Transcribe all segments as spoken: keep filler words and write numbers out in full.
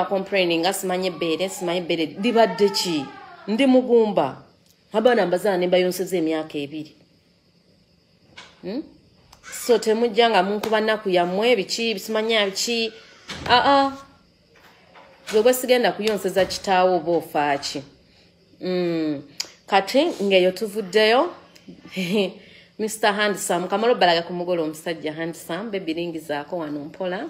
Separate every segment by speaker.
Speaker 1: ba complaining asimanye bere simanye bere dibadde ki ndi mugumba abana mbazana ne bayonseze emyaka ebiri hmm? So temujjanga munkuba naku yamwe biki bisimanya biki a a gwe sigenda kuyonseza kitaawo bofaaki mm kati ngeyo tuvuddeyo Mister Handsome kamalo balaga kumugolo omusajja Handsome baby ringi zaako wano mpola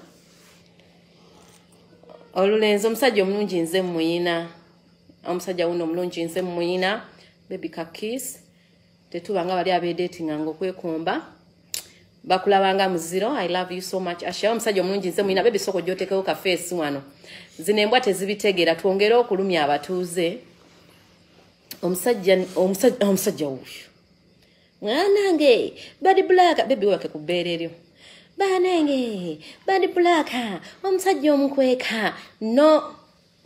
Speaker 1: olulenzo omusajja omulungi nze muyina omusajja wuno omulungi nze muyina baby kakis tetubanga bali abedatinga ngokwekomba bakulabanga muziro I love you so much asha omusajja omulungi nze muyina baby soko jotekeo ka face wano zinembwa tezibitegera tuongera okulumya abatuuze omusajja omusajja omusajja uyu mwanange badi black baby wake kubereryo banenge badi black omusajja omukweka no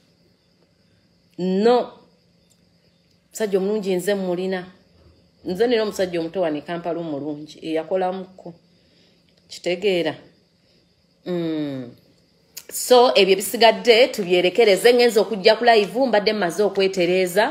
Speaker 1: no omusajja omulungi nze mulina nze nino omusajja omutowa ne Kampala omulungi eyakolamuko kitegeera mm. So ebyo bisigadde tubyerekereze ngenzo okujja ku live mbadde maze okwetereza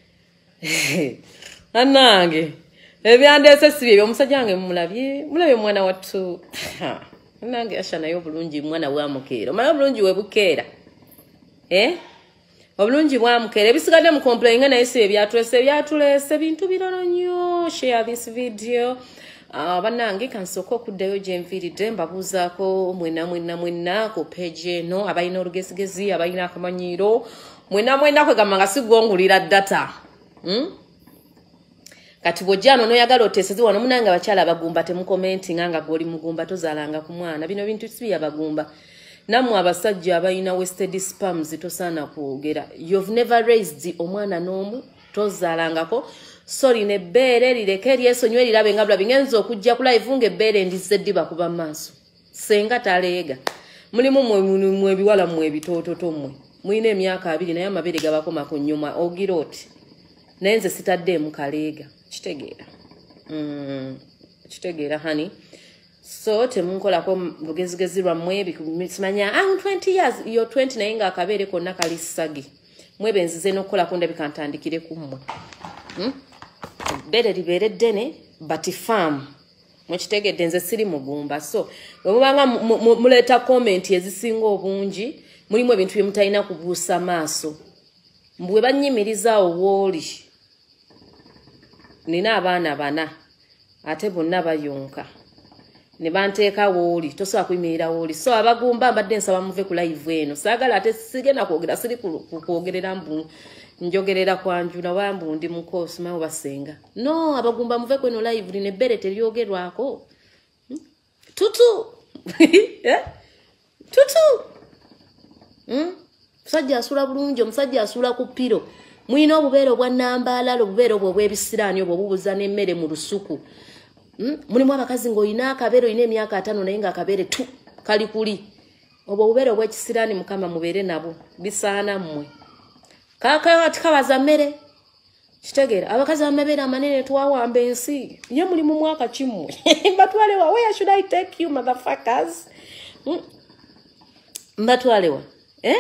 Speaker 1: anange ebyandese sibi ebyo omusajja wange mulabye mulabye mwana wattu anange asha nayo bulungi mwana wa mukeera mayo bulungi we bukeera eh obulungi bwa mukeera ebisigadde mu complain nga naye sibi ebyatulese ebyatulese bintu biroro nnyo share this video Uh, banange kansoko okuddayo gye nviiridde mbabuuzaako mwena mwena mwena ku page eno abalina olugesigezi abalina akamanyiiro mwena mwena kwegamba nga sigongulira data hmm? Kati bw'ojja n'oyagala oteeseze wano munange abakyala abagumba temukomentinga nga gw'oli mugumba tozaalanga ku mwana bino bintu sibi abagumba nammwe abasajja abalina wasted sperms tosaana kwogera you've never raised omwana n'omu tozaalangako sorry ne bere lireke lyesonywe lirabe nga bula bingenzo okujja ku live nge bere ndize diba kuba maso senga taleega mulimu mwe biwala mwe bitototo mwe muine emyaka abiri naye amabere gabakoma ku nyuma ogiroti nenze sitadde mu kaleega kitegeera mm kitegeera hani so temunkola ko lugezigezi lwa mwe bikumanya ah twenty years yo twenty naye nga akabere konna kali sagi mwe benzize nokola ko ndabikantandikire kumwe hmm? Bere libere dene but farm mwekitegedde nze siri mugumba so bwebanga muleta comment ezisinga obungi mulimu ebintu bye mutalina kubuusa maaso mbwe banyimiriza owoli nina abaana bana ate bonna bayonka ne banteeka wooli tosobola kuyimirira wooli so abagumba mbadde nsaba muve ku live eno saagala ate sigenda kwogera siri kwogerera mbu njogerera kwanjuna wambu ndi mukosi mawo basenga no abagumba muve kweno live line bere teryogerwako hmm? tutu eh tutu hmm? Musajja asula bulungi omusajja asula ku piro mwino obubeero bwa nambala obubeero bwo bwebisiraani obwo bubuza n'emmere mu lusuku hmm? Mulimu abakazi ng'oyina akabeero ine emyaka atano naye nga akabeere tu kali kuli obwo obubeero bw'ekisiraani mukama mubeere nabo bisaana mmwe kaka atikabaza mmere kitegeera abakazi amabere amanene twawamba ensi ye muli mu mwaka kimu mbatwalewa where should I take you motherfuckers hmm? Mbatwalewa eh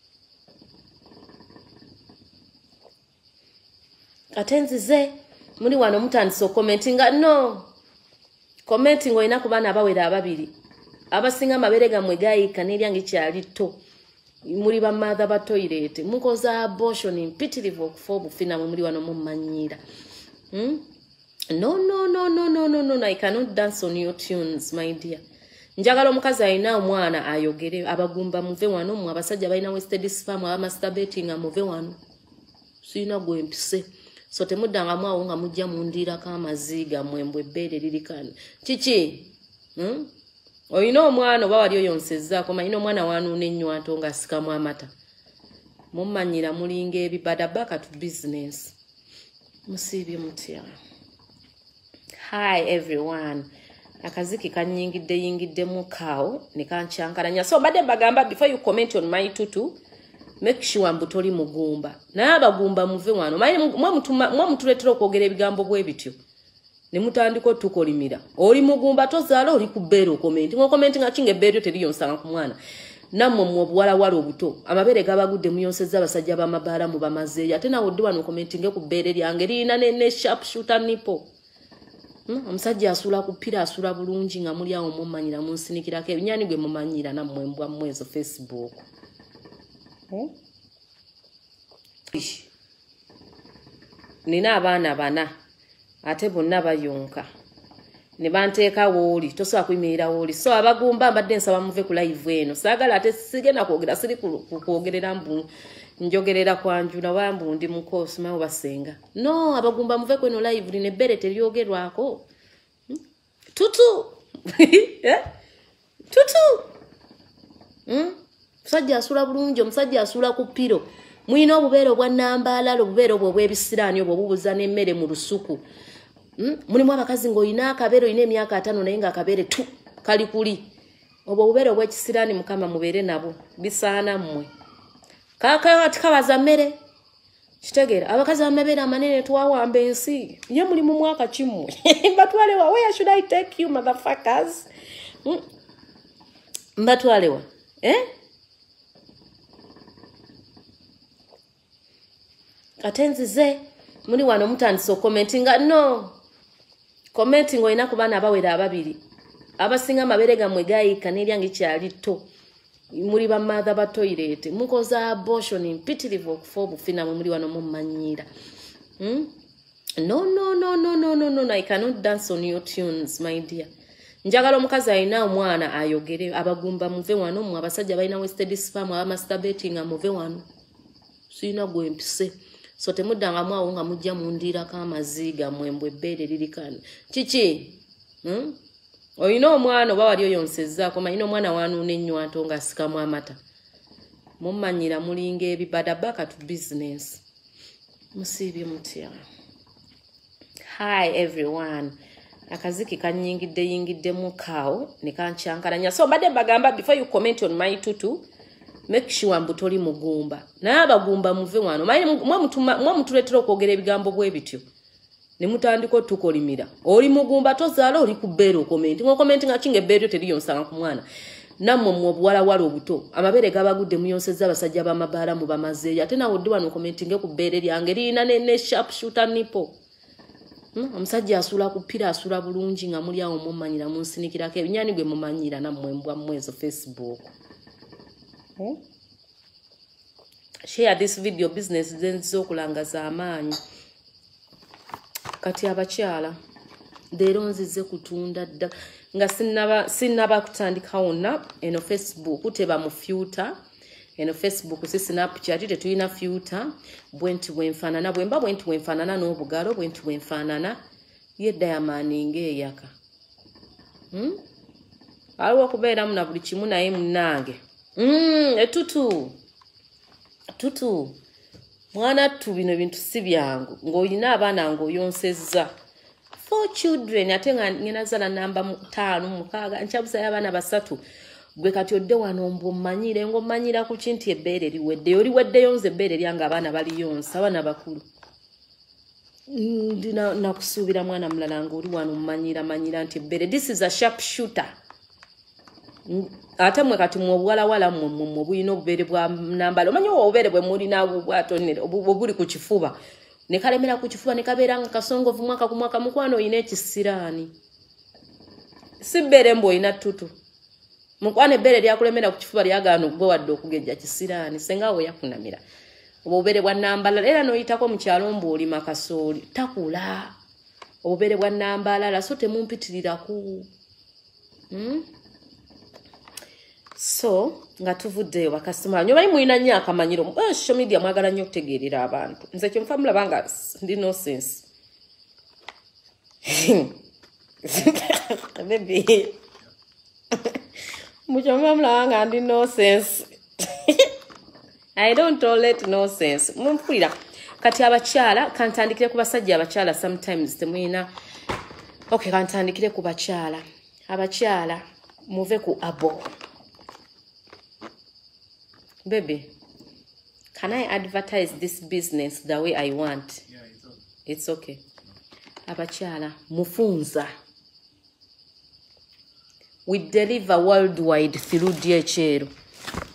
Speaker 1: katenzize muli wano mutandise commentinga no commenting oyina kubana abawera ababiri abasinga amabere gamwe gayika n'eryange kyali to muri ba mother ba toilet mukoza abortion impitirive okufa obufina muri wano mumanyira hmm? no no no no no no no I cannot dance on your tunes my dear njagala omukazi ayina omwana ayogere abagumba muve wano mu abasajja balina wasted sperm aba masturbating muve wano sina gwempise so temudanga mwawo nga mujja mundira kamaziga mwembwe bere lilikana chichi hmm? Oyino omwana oba wali oyonsezza ko mayino omwana wanune ennyo atonga sikamu amata mumanyira mulinga ebibada back to business musibye mutya. Hi everyone akaziki kanyingidde yingidde mukao nekancankalanya so bade bagamba before you comment on my tutu make sure mbutoli mugumba naye abagumba muve wano mwe mutuletera okwogera ebigambo bwe bityo ne mutandiko tukolimira oli mugumba tozaala oli kubeera okomenti ngo komenti nga kinge beero teriyo nsanga ku mwana namwe mu obuwala wala obuto amabere gabagudde muyonsezza abasajja b'amabaala mu bamazeeyo ate nawe oddi wano commentinge ku bbeere lyange lirina ne, ne sharp shooter nipple. Hmm? Omusajja asula ku ppira asula bulungi nga muli awo mumanyira munsinikirako ebinyaani gwe mumanyira nammwe mbwa mwezo Facebook. Hmm? Nina abaana bana ate bonna bayonka ne banteeka wooli tosobola kuyimirira wooli so abagumba mbadde nsaba muve ku live eno saagala ate sigenda kwogera siri kwogerera mbu njogerera kwanjula wambu ndi mukoosi mawe basenga no abagumba muve ku eno live lino ebbere teryogerwako. Hmm? tutu eh? tutu hmm? Musajja asula bulungi omusajja asula ku ppiro mwina obubeere obwa Nambalala obubeere obwo obw'ebisiraani obwo bubuza n'emmere mu lusuku. Mm? Mulimu abakazi ng'olina akabeere olina emyaka ataano naye ng'akabeere tu kali kuli obwo obubeere obw'ekisiraani mukama mubeere nabo bisaana mmwe kaakati kabaza mmere kitegeera abakazi b'amabeere amanene twawamba ensi ye muli mu mwaka kimmwe mbatwalewa where should I take you motherfuckers? Mm? Mbatwalewa eh? Katenzize muri wano mutandise commentinga no commenting oyina ku baana abawera ababiri abasinga amabere gammwe gayika n'eryange kyali tto muri bamatha ba toilet mukoza abortion impitirivu okufa obufina mwe muri wano mumanyira. Hmm? no no no no no no no I cannot dance on your tunes my dear. Njagala omukazi ayina omwana ayogere abagumba muve wano mu abasajja balina wasted sperm aba masturbating muve wano sina gwempise. So temudanga mwawo nga mujja mundira kamaziga mwembwe bere lirikana. Chichi. Hmm? Oyina omwana oba wali oyonsezzaako mayina omwana wanuuna ennyo atonga asikamu amata. Mumanyira mulinga ebibada back to business. Musiibye mutya. Hi everyone. Akaziki kanyingidde yingidde mukaawo ne kanchankalanya. So mbadde bagamba before you comment on my tutu make sure mbutoli mugumba naye abagumba muve wano mwe mutuletera okwogera ebigambo bwe bityo ne mutandika tukolimira oli mugumba tozaala oli ku bbeere okomenti ng'okomenti nga kinga ebbeere teriyonsanga ku mwana nammwe mu obuwala wala obuto amabere gabagudde muyonsezza abasajja b'amabaala mu bamazeeyo ate nawe oddi wano okomentinge ku bbeere lyange lirina ne, ne sharp shooter nipple. Hmm? Omusajja asula ku ppira asula bulungi nga muli awo mumanyira munsinikirako ebinyaani gwe mumanyira nammwe mbwa mwezo Facebook. Hmm? Share this video business zenzo kulangaza amaanyi kati abakyala leero nzize kutunda dda nga sinaba sinaba kutandika wonna eno Facebook teba mu filter eno Facebook si Snapchat tetuyina filter bwenti bwenfaanana bwemba bwenti bwenfaanana n'obugalo bwenti bwenfaanana ye Diamond ng'eyaka. Hmm? Aliwo kubeera muna buli kimu naye munnange. Mm, etutu. Tutu. Mwana tu bino bintu si byangu. Ng'olina abaana ng'oyonsezza. Four children ate nga ngena zala namba ttaano mukaaga nchabuza y'abaana basatu. Gwe kati odde wano mbomanyire ng'omanyira ku kinti ebbeere liwedde. Oli wedde yonze ebbeere lyanga abaana bali yonsa abaana bakulu. Ndina nakusuubira mwana mulala ng'oli wano mmanyira manyira nti ebbeere. This is a sharp shooter. Ate mwe kati mu obuwala wala mu mu buyina obubeere bwa Nambala omanyi obubeere bwe muri nabwo bwatonere obuli ku kifuba ne kalemera ku kifuba ne kabeera nga kasongovu mwaka ku mwaka mukwano oyina ekisiraani si bbeere mbu oyina tutu mukwano ebbeere lyakulemera ku kifuba lyagaana gwe wadde okugejja kisiraani senga we yakunamira obubeere bwa Nambala era n'oyitako mu kyalo mbu oli makasooli takula obubeere bwa Nambala so temumpitirirako. Hmm? So nga tuvuddeyo bakasitoma nyo bali mulina nnyo akamanyiro mu social media mwagala nnyo okutegeerera abantu nze kyo nfa mulaba nga ndi nonsense. Baby mukyo nfa mulaba nga ndi nonsense. I don't tolerate nonsense. Mumpulira kati abakyala kantandikire ku basajja abakyala sometimes temuyina. Okay, kantandikire ku bakyala abakyala muve ku abo. Baby, can I advertise this business the way I want?
Speaker 2: Yeah, it's okay.
Speaker 1: It's okay. Abakyala, mufunza. We deliver worldwide through D H L.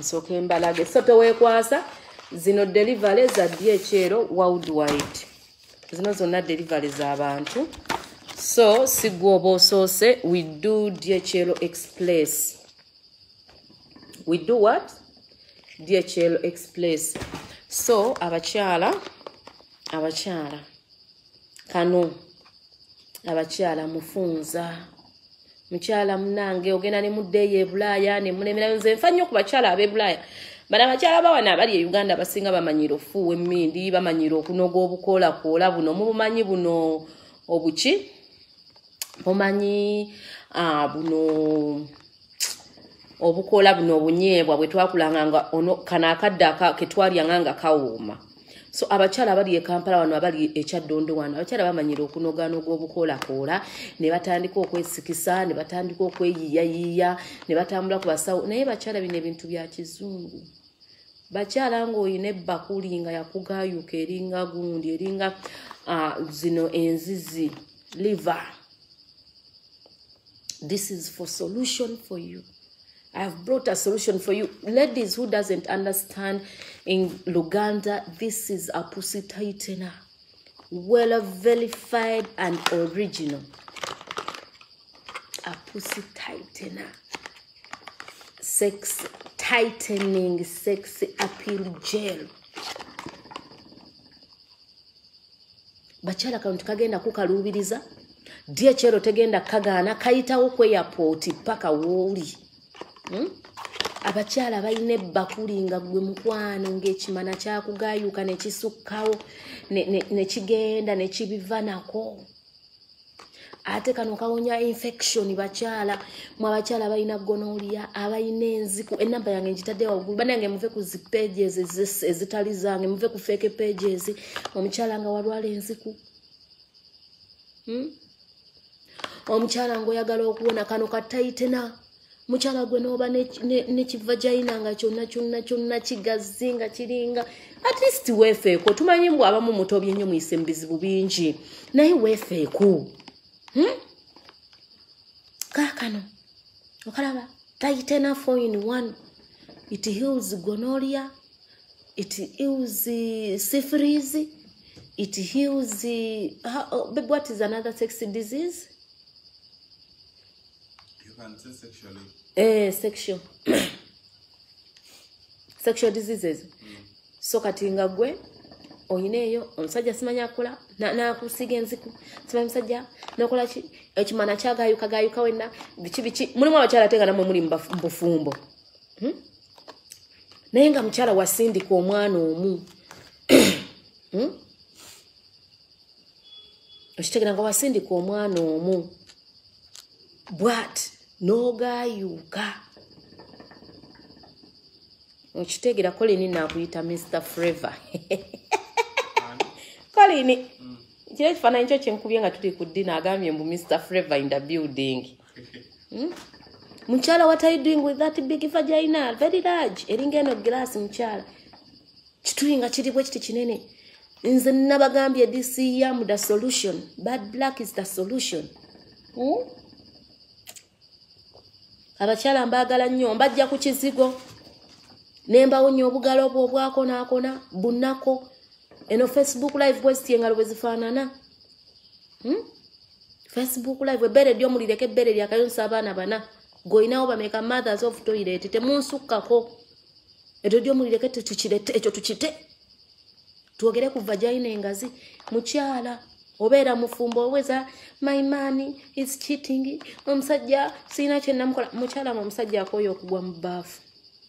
Speaker 1: nsooke mbalage so teweekwasa zino delivery za D H L worldwide zino zonna delivery z'abantu so sigwa oba osoose we do D H L express we do what D H L express so abakyala abakyala kano abakyala mufunza mukyala munange ogenda ne muddeeyo e Bulaaya ne mulemera nze nfa nnyo ku bakyala ab'e Bulaaya bana abakyala bawana abali e Uganda basinga bamanyira ofuuwa emmindi bamanyira okunoga obukoolakoola buno mubumanyi buno obuki mumanyi ah, buno obukoola buno obunyeebwa bwe twakulanga nga ono kana akadde ketwalyanga nga kawooma so abakyala abali e Kampala wano abali e Kyaddondo wano abakyala bamanyira okunoganoga obukoolakoola ne batandika okwesikisa ne batandika okweyiyayiya ne batambula ku basawo naye bakyala bino ebintu bya kizungu bakyala ng'oyina ebbakuli nga yakugayuka eringa gundi eringa uh, zino enzizi liver. This is for solution for you. I've brought a solution for you. Ladies who doesn't understand in Luganda, this is a pussy tightener. Well verified and original. A pussy tightener. Sex tightening, sexy appeal gel. Bachala kanu tukagenda kukalubiriza. D H L tegenda kagana kayitawo ku airport paka woli. Hmm? Abakyala balina ebbakuli nga gwe mukwano ng'ekimana kyakugayuka ne kisukkawo ne kigenda ne kibiva nako. Ate kano kawonya infection bakyala mu abakyala balina gonorrhea abalina enziku enamba yange njitadde waggulu banange muve ku zi pages ezitali zange muve ku fake pages omukyala nga walwala enziku. Hmm? Omukyala ng'oyagala okuwona kano kataitena mukyala gwe n'oba ne kivagina nga kyonna kyonna kyonna kigazi nga kiringa at least weefeeko tumanyi mbw abamu mutobye nnyo muyise mu bizibu bingi naye weefeeko. Hmm? Kakano okalaba Tighten four in one. It heals gonorrhea, it heals syphilis, it heals uh, oh, but what is another sexy disease?
Speaker 2: You can say sexually.
Speaker 1: Eh, sexual. Sexual diseases. Mm. So katinga gwe oyineyo omusajja simanya akola na na kusiga enziku simanya musajja nakola ki ekimana kyagayuka gayuka wenna bichi bichi mulimu abakyala tenga namwe muri mbufumbo. Hmm? Naye nga mukyala wasindika omwana omu. Hmm? Okitegera nga wasindika omwana omu. Bwat n'ogayuka. Okitegera Colin nakuyita Mister Flavor. Colin. Mm. Kile kifaananyi kyo kyenkubye nga tuli ku ddina agambye mbu Mister Flavor in the building. Hmm? Mukyala, what are you doing with that big vagina? Very large. Eringa eno glass mukyala. Kituyinga kiri bwe kiti kinene. Nze nabagambye this year the solution. Bad black is the solution. Hmm? Abakyala mbagala nnyo mbajja ku kizigo. Nembawo nnyo obugalo obwo obwakonaakona bunnako. Eno Facebook live bwesti engalo bwe zifaanana. Hmm? Facebook live ebbere ly'omulireko ebbere lyakayonsa abaana bana. Goinawo bameka mothers of toilet temunsukkako. Eryo ly'omulireko tukirete ekyo tukite. Twogere ku vagina engazi. Mukyala obeera mufumbo oweza my money is cheating. Omusajja sina kye namukola. Mukyala mu omusajja akooye okugwa mu baafu.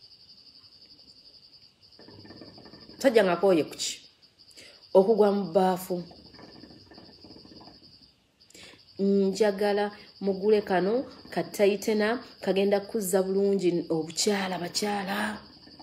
Speaker 1: Musajja ng'akooye kuki okugwa mu baafu. Njagala mugule kano kataitena kagenda kuzza bulungi obukyala bakyala.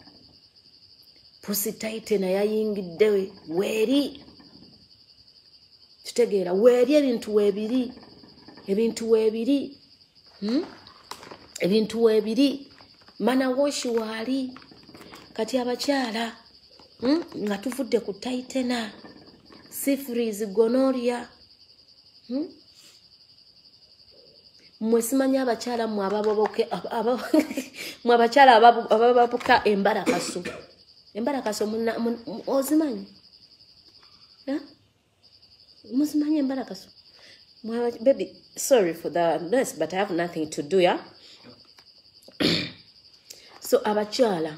Speaker 1: Pussy tightener yayingidde weeri. Kitegeera weeri ebintu weebiri. Ebintu weebiri. Hmm? Ebintu weebiri. Mana woshi waali. Kati abakyala hmm? nga tuvudde ku tightener. Syphilis, gonorrhea. Hmm? mwesimanya abakyala mu ababoboke mu abakyala abababuka embarakaso embarakaso ozimanyi yeah? Muzimanyi embarakaso baby sorry for the noise but I have nothing to do yeah so abakyala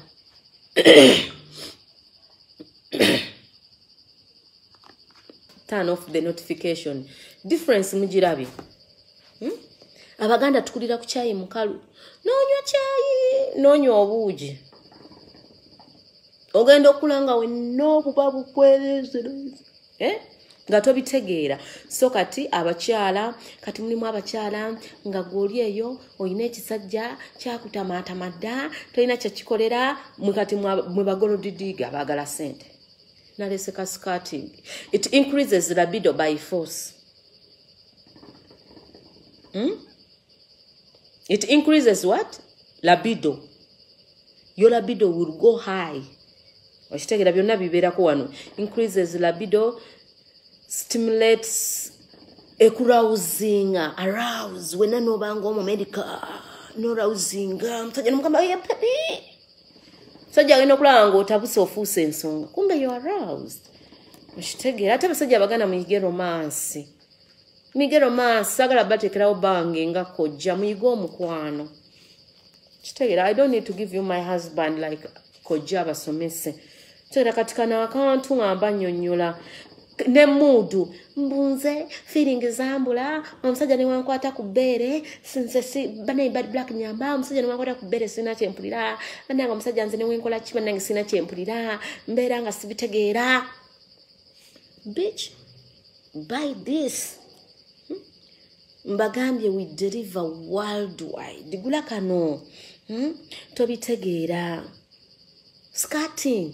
Speaker 1: turn off the notification difference mujirabi hmm? Abaganda tukulira ku chai mukalu nonywa chai nonywa obuuji ogenda okulanga we no bubabu kwelezera eh nga tobitegeera so kati abakyala kati mulimu abakyala nga goli eyo oyina ekisajja kyakutamaata madda toyina kyekikolera mukati mwe bagolodidiga abagala sente nalese kaskati it increases libido by force hmm? It increases what? Libido. Your libido will go high. Washitegera byonna bibeerako wano. Increases libido, stimulates arousing, arouse. Wena nobanga omu medica, no rousing. Msajja nomugamba oya baby. Msajja agenda okulaba ng'otabuse ofuuse ensonga. Kumbe you aroused. Washitegera ate abasajja abaganda muyige romance. Mige romance sagala batekerawo bange nga kojja muyigo omukwano. Kitegera I don't need to give you my husband like kojja basomese. Kitegera katikana akantu ngamba nnyonnyola ne mudu mbunze feeling zambula omusajja ne wankwata ku bbeere since si bane bad black nyamba omusajja ne wankwata ku bbeere sina kyempulira nanga omusajja nze ne wenkola kiba nange sina kyempulira mbeera nga sibitegeera bitch buy this mbagambye we deliver worldwide gula kano hmm? Tobitegeera skirting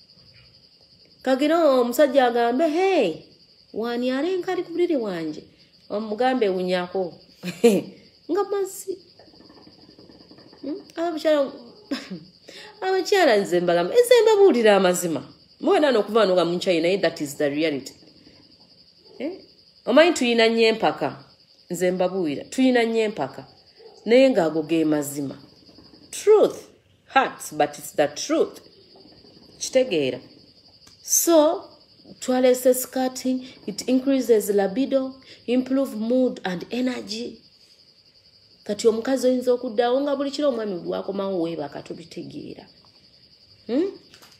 Speaker 1: kagino omusajja agambe hey wani alenga ali ku buliri wanje omugambe wunyako nga mazzi hmm? Abakyala abakyala nze mbagamba eze mbabuulira amazima mwena n'okuva nga mu China that is the reality eh? Omanyi tuyina nnyo empaka nze mbabuulira tuyina nnyo empaka naye ng'ago ge mazima truth hurts but it's the truth kitegeera so twalese skirting it increases libido improve mood and energy kati omukazi oyinza okuddawo nga buli kiro omwami bwakomawo weebaka tobitegeera hmm?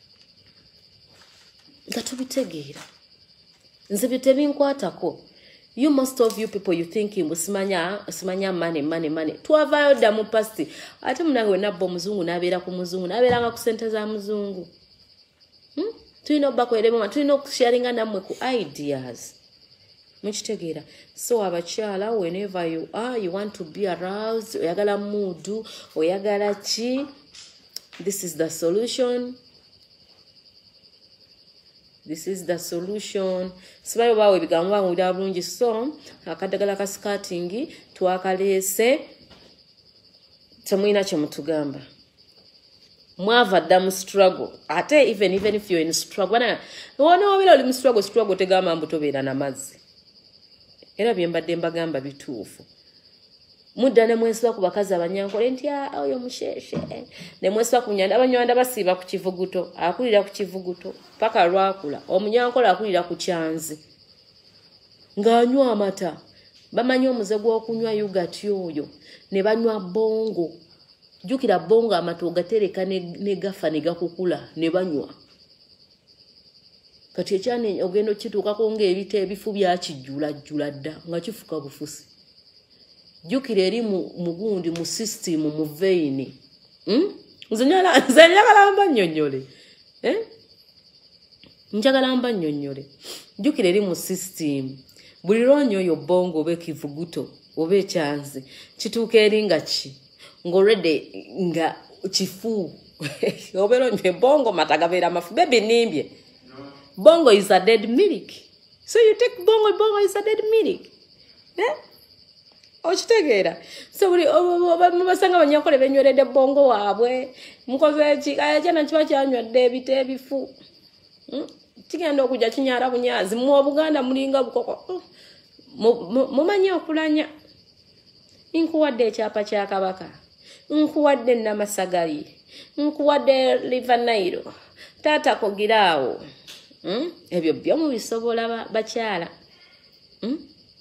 Speaker 1: nga tobitegeera nze bye tebinkwatako. You most of you people you thinking musimanya simanya money money money twavayo da mu pasti ate munange wenabbo muzungu nabeera ku muzungu nabeeranga ku sente za muzungu hmm? Tuyina bakweremo tuyina okusharinga namwe ku ideas mukitegeera so abakyala whenever you are you want to be aroused oyagala mood oyagala ki this is the solution. This is the solution. Sibayo bawe bigamba ngulira bulungi so akadagala ka skirting twakaleese temuyina kye mutugamba mwava damu struggle ate even even if you're in struggle bana wona wabira oli mu struggle struggle tegamba mbu tobeera na mazzi era byembadde mbagamba bituufu mudda ne mwesiba ku bakazi abanyankole nti oyo musheshe ne mwesiba ku nyanda abanywanda basiba ku kivuguto akulira ku kivuguto paka lwakula omunyankole akulira ku kyanzi ng'anywa amata bamanyi omuze gw'okunywa yogurt yoyo ne banywa bongo jukira bongo amata ogatereka ne, ne gafa ne gakukula ne banywa kati ekyane ogendo kituukako ng'ebita ebifu byakijjula jjula dda nga kifuka bufusi jukira eri mugundi mu system mu vein hmm? Nze njagala mba nnyonnyole eh? Njagala mba nnyonnyole jukira eri mu system buli ronyo yo bongo obe kivuguto obe ekyanzi kituuka eri nga ki ng'olwedde nga kifu obe ronyo bongo matagabeera mafu baby nimbye bongo is a dead milk so you take bongo bongo is a dead milk eh? Okitegeera so buli mubasanga abanyankole benyweredde bongo waabwe mukoze ki ayajana kiba kyanywedde ebita ebifu hmm? Kigenda okujja kinyaala bunyazi mu Buganda mulinga bukoko mumanyi okulanya nkuwadde ekyapa kya kabaka nkuwadde namasagali nkuwadde River Nile taata kogiraawo hmm? Ebyo byo mubisobola ba, bakyala hmm?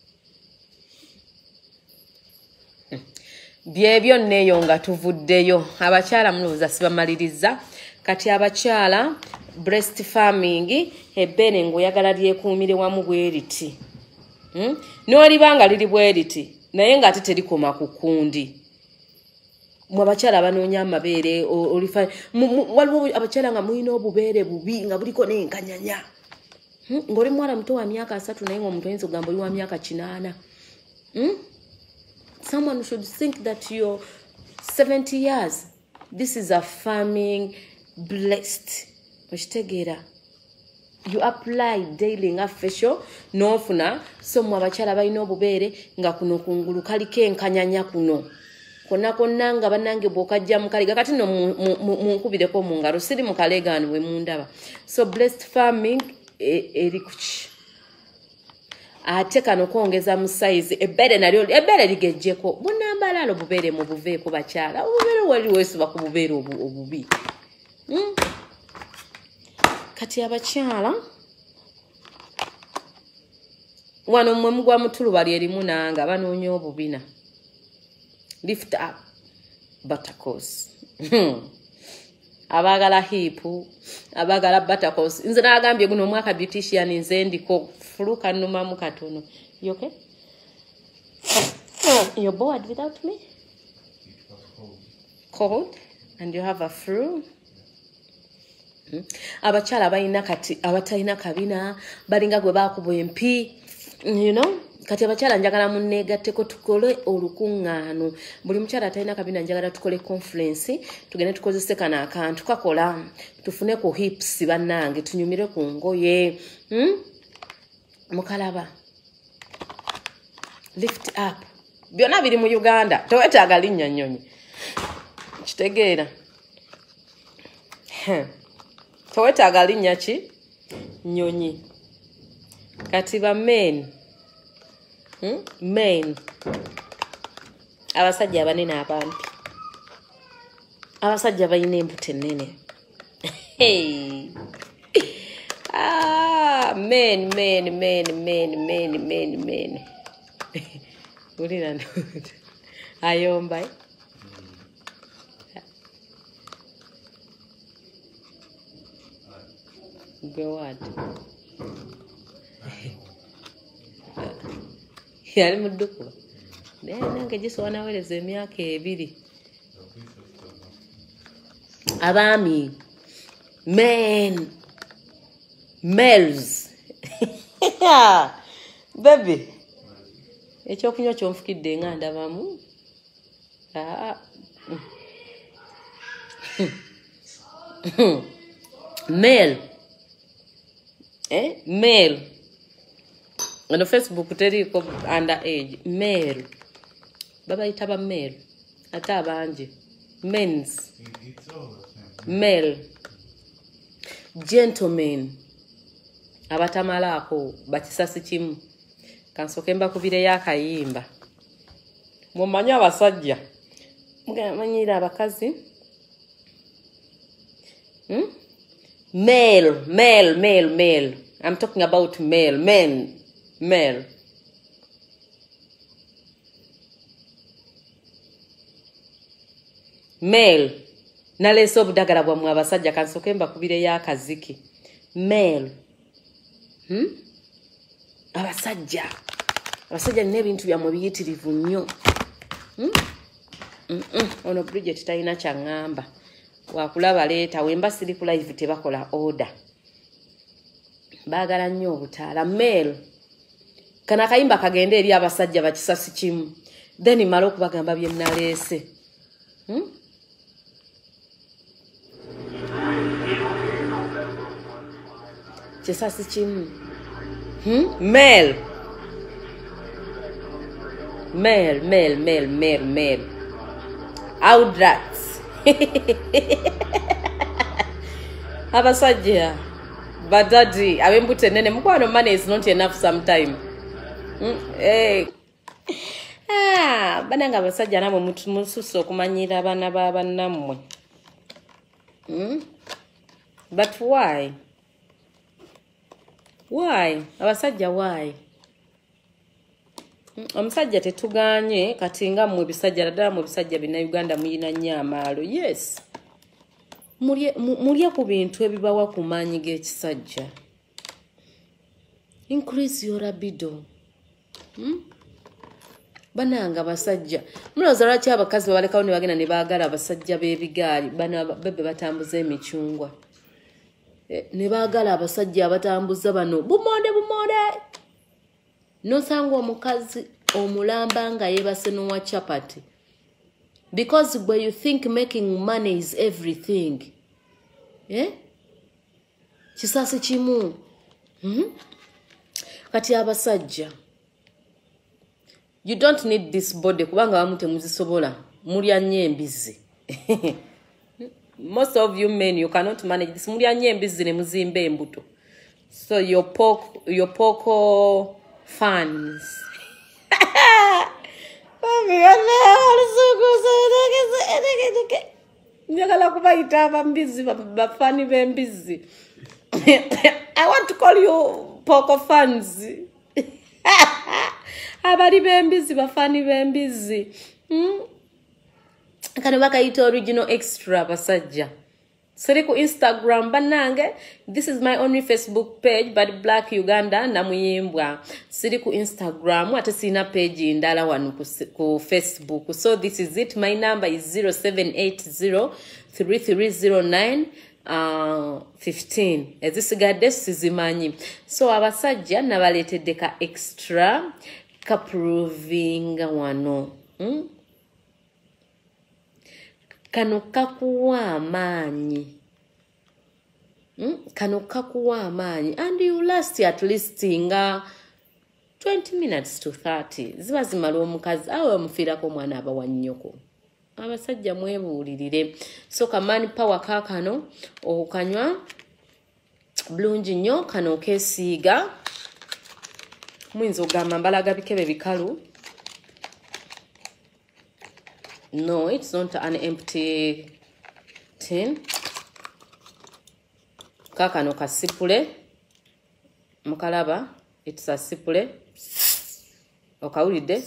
Speaker 1: Byebyo neyo nga tuvuddeyo abakyala mulowooza sibamaliriza kati abakyala breast farming ebbere ng'oyagala lyekuumire wamu bweriti hmm? N'olibanga liri bweriti naye nga ate terikoma ku kundi mu abakyala abanoonya amabeere olifa waliwo abakyala nga mulina obubeere bubi nga buliko n'enkanyanya hmm? Ng'oli muwala muto wa myaka asatu naye ng'omuntu ayinza okugamba oli wa myaka kinaana hmm? Someone should think that you're seventy years. This is a farming blessed. You apply daily nga facial nofuna so mu abakyala balina obubeere nga kuno kungulu kaliko enkanyanya kuno konna konna nga bannange bw'okajja mukaliga kati no munkubireko mu ngalo siri mu kalegaani we mundaba. So blessed farming eri kuki ate kano kwongeza mu size ebbere nalyo ebbere ligejjeko bunambalalo bubeere mu buveeko bakyala obubeere wali weesuba ku bubeere obubi hmm? Kati abakyala wano mwe mugwa mutuluba lyerimu nanga banoonya obubina lift up buttercos abagala hipu abagala buttercos nze nagambye guno omwaka beautician nze ndiko fuluka numamu katono. You okay? You're bored without me? Cold? And you have a flu? Hmm? Abakyala balina kati abatalina kabina balinga gwe bakuba empi, you know? Kati abakyala njagala munneegatteko tukole olukuŋŋaano. Buli mukyala atalina kabina njagala tukole conference tugende tukozese kano akantu kakola tufune ku hips bannange tunyumire ku ngoye hmm? Mukalaba lift up byonna biri mu Uganda tewetaaga linnya nnyonyi kitegeera tewetaaga linnya ki nnyonyi kati ba men hmm? Men abasajja abanene abampi abasajja balina embuto ennene hey. Ah, men, men, men, men, men, men, men. Ulina ndo. Ayomba. Go what? Yali muduku. Ne nange jiso wanaweleza emyaka ebiri. Abaami. Men. Males. Baby. Ekyokunywa kyonfukidde nga ndabamu. Ah. Male. Eh? Male. On Facebook teriko underage. Male. Baba itaba male. Ata abanje. Men's. Male. Gentlemen. Abatamalaako bakisasi kimu kansoke mbakubire yakayimba mumanyi abasajja mugambanyira abakazi hmm? Male, male, male, male. I'm talking about male, men, male. Male. Naleso obudagala bwa mwe abasajja kansoke mbakubire yakaziki. Male. Hmm? Abasajja. Abasajja ne bintu bya mu biyitirivu nnyo. Hmm? Mm -mm. Ono Bridget talina kyangamba. Wakulaba leeta wemba siri ku live tebakola order. Baagala nnyo obutaala. Male. Kana kayimba kagende eri abasajja bakisasi kimu. Then mala okubagamba bye naleese. Hmm? Kisasi kimu. Hmm? Male. Male, male, male, male, male. Outrats. Abasajja. Badadi. Abembute nene. Mukwano money is not enough sometime. Hmm? Hey. Ah, bananga abasajja nabo mususse okumanyira abaana b'abannammwe. Hmm? But why? Why? Abasajja why? Omusajja tetuganye kati nga mmwe bisajja ddala mu bisajja bina Uganda muyina nnyo amaalo. Yes. Mulye mulye ku bintu ebibawa ku maanyi g'ekisajja. Increase your libido. Hmm? Bananga basajja. Mulowooza lwaki abakazi babalekawo ne bagenda ne baagala abasajja b'ebigaali bano bebe batambuza emicungwa. E, ne baagala abasajja abatambuza bano bumonde bumonde. Nosanga omukazi omulamba nga yeebase n'owa chapati. Because when you think making money is everything. Eh? Kisasi kimu. Hmm? Kati abasajja. You don't need this body kubanga bamute muzisobola. Mulya nnyo embizi. Most of you men, you cannot manage this. Mulya nnyo embizi ne muzimba embuto. So your pork, your porko fans. Njagala kubayita abambizi bafani b'embizi. I want to call you porko fans. Abali b'embizi bafani b'embizi. Hmm? Kano bakayita original extra basajja. Siri ku Instagram banange. This is my only Facebook page, but Black Uganda namuyimbwa. Siri ku Instagram ate sina page ndala wanu ku, ku Facebook. So this is it. My number is zero seven eight zero three three zero nine uh fifteen. Ezisigadde sizimanyi. So abasajja nabaletedde ka extra ka proving wano. Hmm? Kano kakuwa amaanyi. Hmm? Kano kakuwa amaanyi. And you last at least nga twenty minutes to thirty. Ziba zimala omukazi awe mufirako mwana aba wa nnyoko. Abasajja mwebuulirire. So kamani power kakano okanywa bulungi nnyo kano keesiiga. Muyinza ogamba mbalaga bikebe bikalu. No, it's not an empty tin. Kakano kasipule. Mukalaba, it's a sipule. Okawulidde.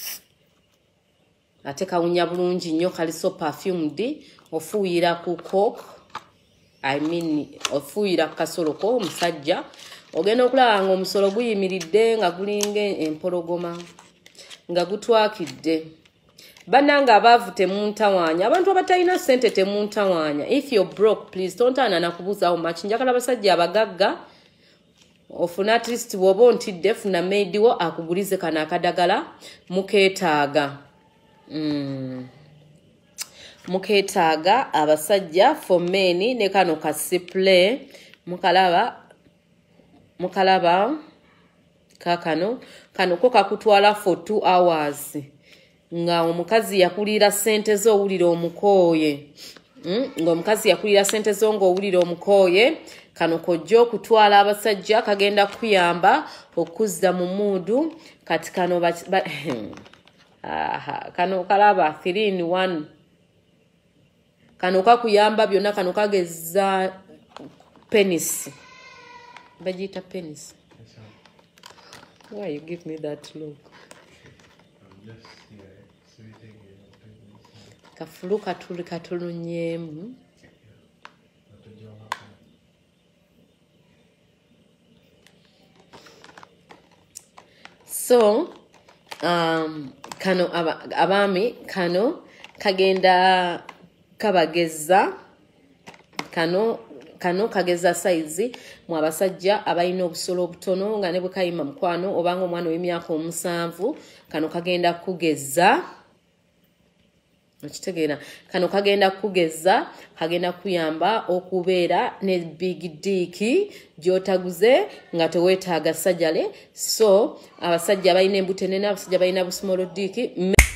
Speaker 1: Ate kawunya bulungi nnyo kali so perfumed. Ofuuyira ku coke. I mean, ofuuyira ku kasolo ko omusajja. Ogenda okulaba nga omusolo guyimiridde nga gulinga empologoma. Nga gutwakidde. Bananga abavu temuntawanya. Abantu abatalina ssente temuntawanya. If you're broke, please don't anana kubuza how much. Njagala abasajja abagagga. Ofuna at least woba ontidde funa maid wo akugulize kana akadagala mukeetaaga. Mm. Mukeetaaga abasajja for men ne kano kasiple mukalaba mukalaba kakano kano ko kakutwala for two hours. Nga omukazi yakulira sente zo owulira omukooye. Mm? Nga omukazi yakulira sente zo ngo owulira omukooye. Kano kojjo kutwala abasajja kagenda kuyamba okuzza mu muudu kati kano ba, ba aha kano kalaba three in one. Kano kakuyamba byonna kano kageza penis. Bajita penis. Why you give me that look? Kafulu katuli katulunyemu. So, um, kano abami kano kagenda kabageza kano kano kageza size mu abasajja abalina obusolo obutono nga ne bukayima mukwano obanga omwana w'emyaka omusanvu kano kagenda kugeza Okitegeera kano kagenda kugeza kagenda kuyamba okubeera ne big dick gyotaguze nga tewetaaga sajjale. So abasajja balina embute nene abasajja balina bu small dick.